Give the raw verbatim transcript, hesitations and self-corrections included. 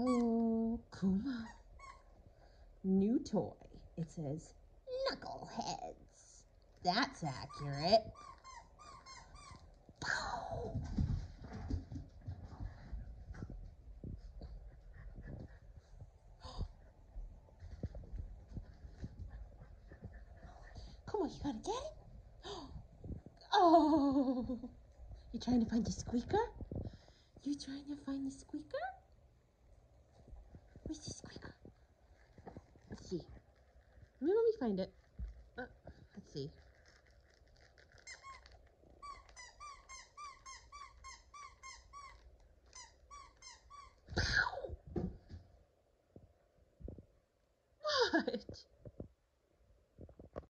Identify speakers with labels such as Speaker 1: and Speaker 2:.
Speaker 1: Oh, Kumo. New toy. It says knuckleheads. That's accurate. Come on, you gotta get it. Oh, you trying to find the squeaker? You trying to find the squeaker? Where's the squeaker? Let's see. Let me, let me find it. Uh, let's see.